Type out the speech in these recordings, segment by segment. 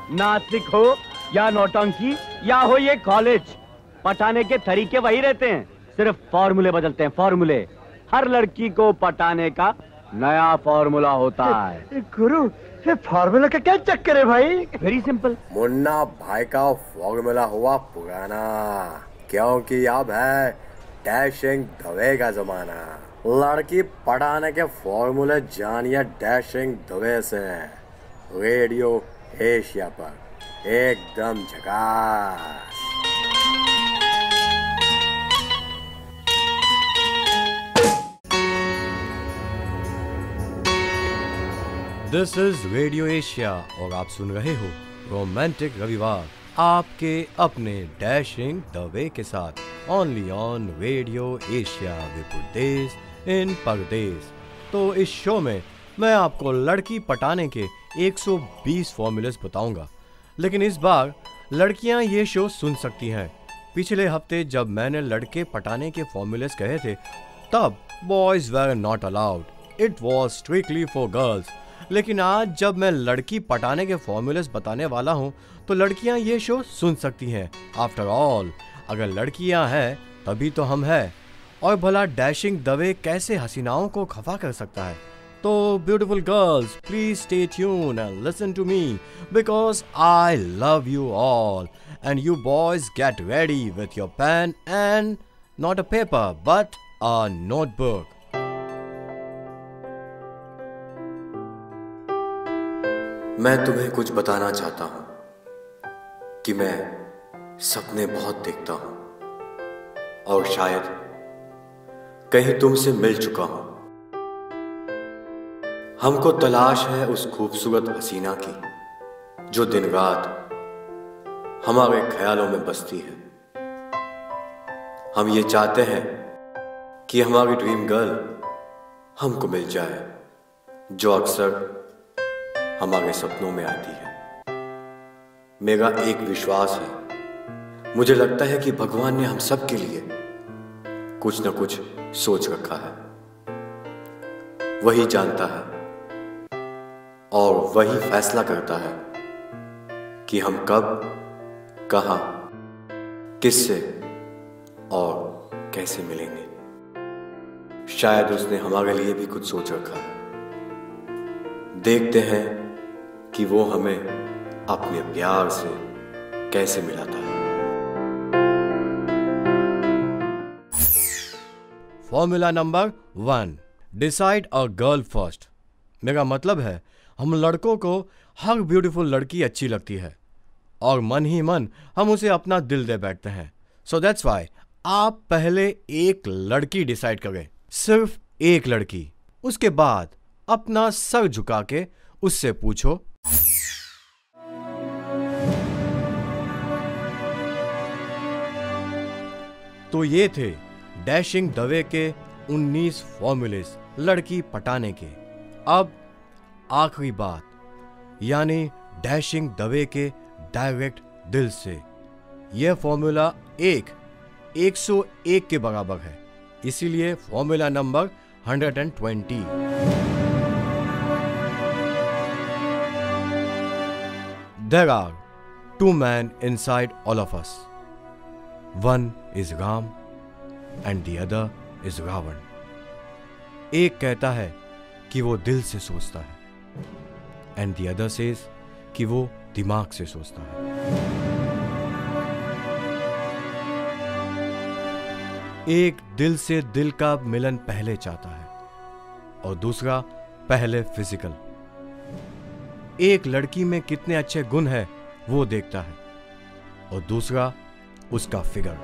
नास्तिक हो या नौटंकी या हो ये कॉलेज, पटाने के तरीके वही रहते हैं, सिर्फ फॉर्मूले बदलते हैं, फॉर्मूले। हर लड़की को पटाने का नया फॉर्मूला होता है। गुरु, ये फॉर्मूला का क्या चक्कर है भाई? Very simple. मुन्ना भाई का फॉर्मूला हुआ पुराना, क्योंकि अब है डैशिंग दवे का जमाना। लड़की पटाने के फॉर्मूले जानिए डैशिंग दवे से, रेडियो एशिया पर, एकदम झकास। दिस इज रेडियो एशिया और आप सुन रहे हो रोमांटिक रविवार आपके अपने डैशिंग दवे के साथ, only on radio Asia with Desh in परदेश। तो इस शो में मैं आपको लड़की पटाने के 120 फॉर्मूलेस बताऊंगा, लेकिन इस बार लड़कियां ये शो सुन सकती हैं। पिछले हफ्ते जब मैंने लड़के पटाने के फॉर्मूलेस कहे थे तब boys were not allowed, it was strictly for girls. लेकिन आज जब मैं लड़की पटाने के फॉर्मूलेस बताने वाला हूँ तो लड़कियाँ ये शो सुन सकती हैं। आफ्टर ऑल अगर लड़कियाँ हैं तभी तो हम हैं, और भला डैशिंग दवे कैसे हसीनाओं को खफा कर सकता है। तो beautiful girls, please stay tune and listen to me because I love you all, and you boys get ready with your pen and not a paper but a notebook. मैं तुम्हें कुछ बताना चाहता हूं कि मैं सपने बहुत देखता हूं और शायद कहीं तुमसे मिल चुका हूं। हमको तलाश है उस खूबसूरत हसीना की जो दिन रात हमारे ख्यालों में बसती है। हम ये चाहते हैं कि हमारी ड्रीम गर्ल हमको मिल जाए, जो अक्सर हमारे सपनों में आती है। मेरा एक विश्वास है, मुझे लगता है कि भगवान ने हम सब के लिए कुछ न कुछ सोच रखा है। वही जानता है और वही फैसला करता है कि हम कब, कहां, किससे और कैसे मिलेंगे। शायद उसने हमारे लिए भी कुछ सोच रखा है। देखते हैं कि वो हमें अपने प्यार से कैसे मिलाता है। Formula number 1, decide a girl first. मेरा मतलब है हम लड़कों को हर ब्यूटीफुल लड़की अच्छी लगती है और मन ही मन हम उसे अपना दिल दे बैठते हैं। सो दैट्स वाई आप पहले एक लड़की डिसाइड करें, सिर्फ एक लड़की। उसके बाद अपना सर झुका के उससे पूछो, तो ये थे डैशिंग दवे के 19 फॉर्मूलेस लड़की पटाने के। अब आखिरी बात, यानी डैशिंग दवे के डायरेक्ट दिल से। यह फॉर्मूला 101 के बराबर है, इसीलिए formula number 120। There are 2 men inside all of us. One is Ram and the other is Ravan. एक कहता है कि वो दिल से सोचता है and the other says कि वो दिमाग से सोचता है। एक दिल से दिल का मिलन पहले चाहता है और दूसरा पहले फिजिकल। एक लड़की में कितने अच्छे गुण है वो देखता है और दूसरा उसका फिगर।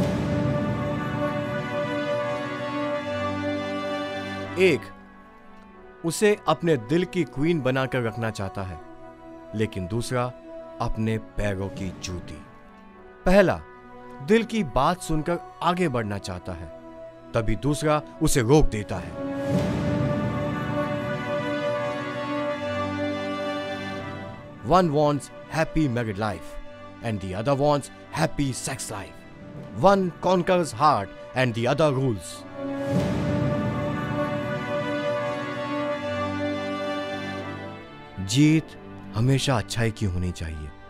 एक उसे अपने दिल की क्वीन बनाकर रखना चाहता है, लेकिन दूसरा अपने पैरों की जूती। पहला दिल की बात सुनकर आगे बढ़ना चाहता है, तभी दूसरा उसे रोक देता है। One wants happy married life and the other wants happy sex life. One conquers heart and the other rules. जीत हमेशा अच्छाई की होनी चाहिए,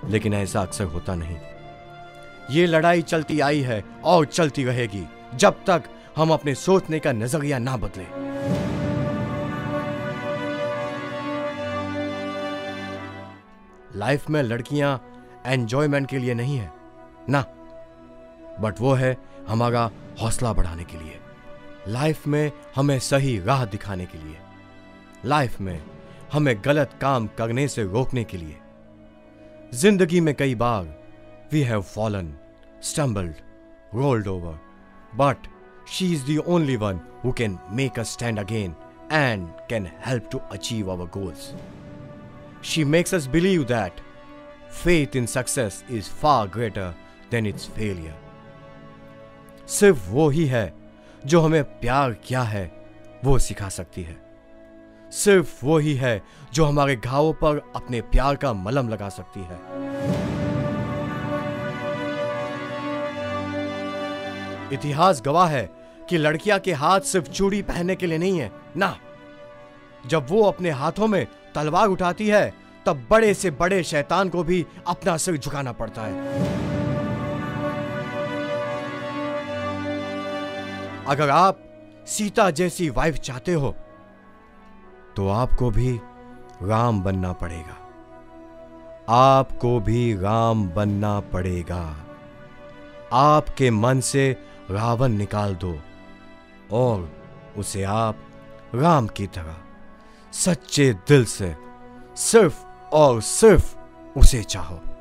लेकिन ऐसा अक्सर होता नहीं। ये लड़ाई चलती आई है और चलती रहेगी जब तक हम अपने सोचने का नजरिया ना बदले। लाइफ में लड़कियां एंजॉयमेंट के लिए नहीं है ना, बट वो है हमारा हौसला बढ़ाने के लिए, लाइफ में हमें सही राह दिखाने के लिए, लाइफ में हमें गलत काम करने से रोकने के लिए। जिंदगी में कई बार we have fallen, stumbled, rolled over, but she is the only one who can make us stand again and can help to achieve our goals. She makes us believe that faith in success is far greater than its failure. सिर्फ वो ही है जो हमें प्यार क्या है वो सिखा सकती है। सिर्फ वो ही है जो हमारे घावों पर अपने प्यार का मलहम लगा सकती है। इतिहास गवाह है कि लड़कियां के हाथ सिर्फ चूड़ी पहनने के लिए नहीं है ना, जब वो अपने हाथों में तलवार उठाती है तब बड़े से बड़े शैतान को भी अपना सिर झुकाना पड़ता है। अगर आप सीता जैसी वाइफ चाहते हो तो आपको भी राम बनना पड़ेगा, आपको भी राम बनना पड़ेगा। आपके मन से रावण निकाल दो और उसे आप राम की तरह सच्चे दिल से सिर्फ और सिर्फ उसे चाहो।